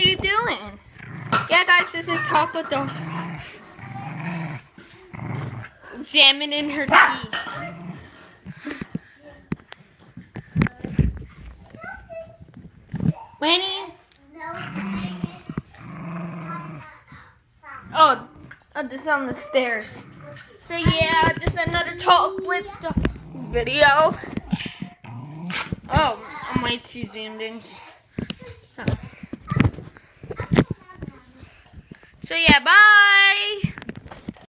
you doing? Yeah, guys, this is Talk with Dog. Examining her teeth. Winnie? Oh, this is on the stairs. So yeah, just another Talk with Dog video. Oh, I'm way too zoomed in. Oh. So yeah, bye!